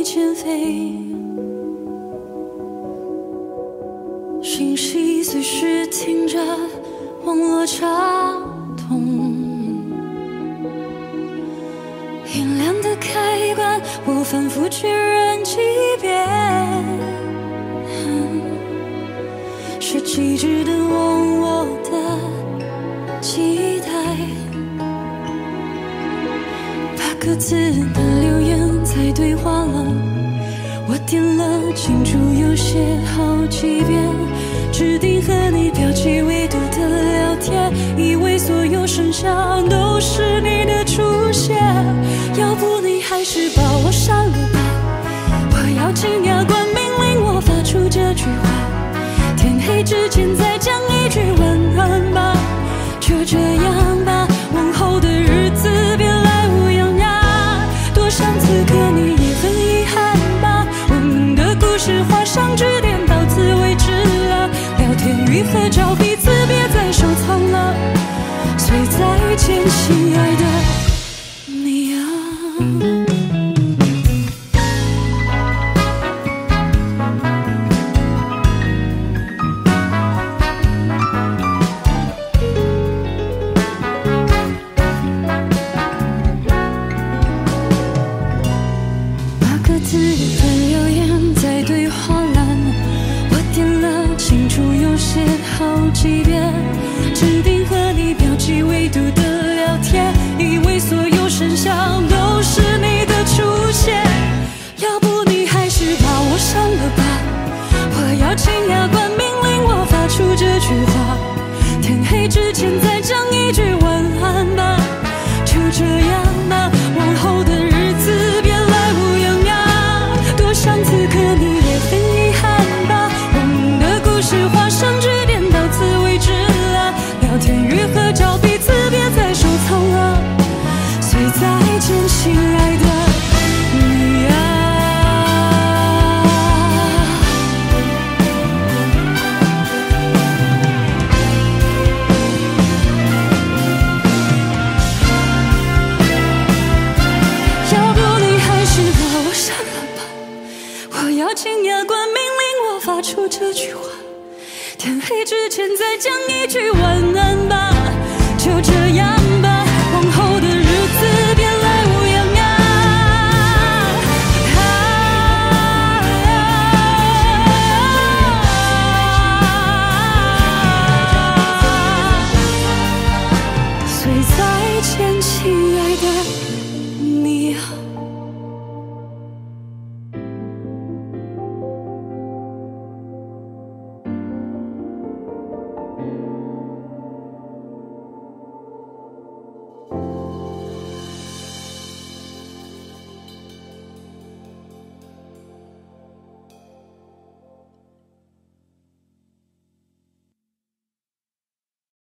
减肥，讯息随时听着网络插通，音量的开关我反复确认几遍，是机智的忘我的期待，把各自的留言再对话了，我点了庆祝又写好几遍，指定和你标记未读的聊天，以为所有声响都是你的出现，要不你还是把我删了吧，我要紧牙关命令我发出这句话，天黑之前再讲一句晚安吧，就这样吧，往后的日子别来无恙呀，多想此刻你也很遗憾吧，我们的故事画上句点，到此为止了，聊天语和照彼此别再收藏了，所以再见亲爱的你啊。好几遍，指定和你标记未读的聊天，以为所有声响都是你的出现，要不你还是把我删了吧，我要紧牙关命令我发出这句话，天黑之前再讲一句晚安吧，就这样吧，往后的日子别来无恙呀，多想此刻你也很遗憾吧，我们的故事画上句点，到此为止了，聊天语和照彼此别再收藏了，所以再见亲爱的你啊。要不你还是把我删了吧，我要紧牙关命令我发出这句话，天黑之前再讲一句晚安吧，就这样吧，往后的日子别来无恙呀，所以再见亲爱的你啊。